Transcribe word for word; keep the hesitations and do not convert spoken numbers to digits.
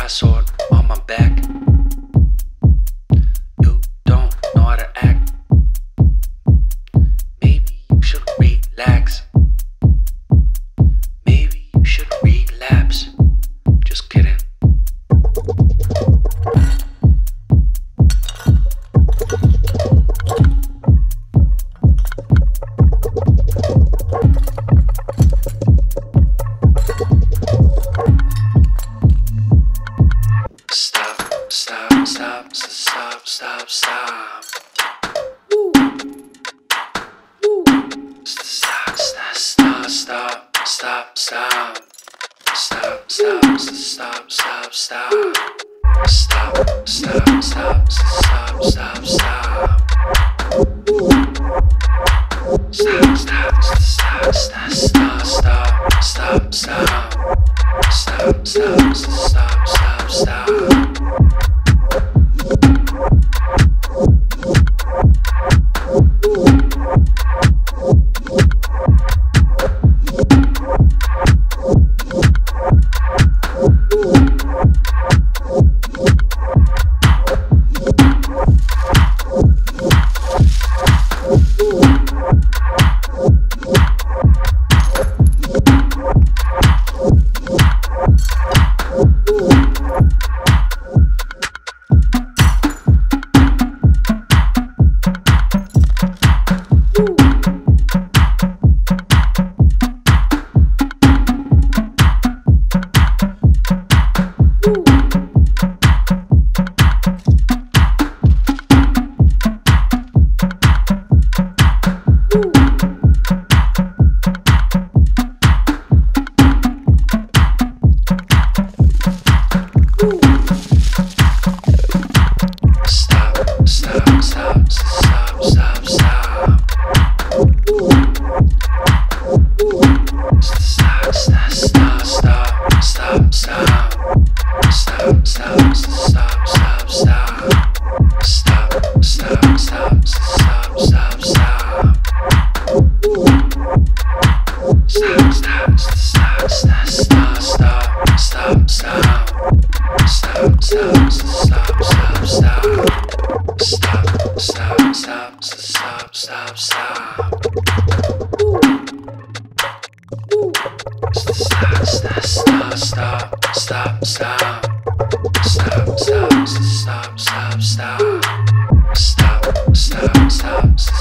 I saw it on my back. You don't know how to act. Maybe you should relax. Maybe you should relapse. Just kidding. Stop, stop, stop, stop, stop, stop. Woo. Woo. Stop, stop, stop, stop, stop, stop. Stop, stop, stop, stop, stop. Stop, stop, stop, stop, stop, stop. Stop, stop, stop, stop, stop, stop, stop, stop. Stop, stop, stop, stop, stop. Stop, stop, stop, stop.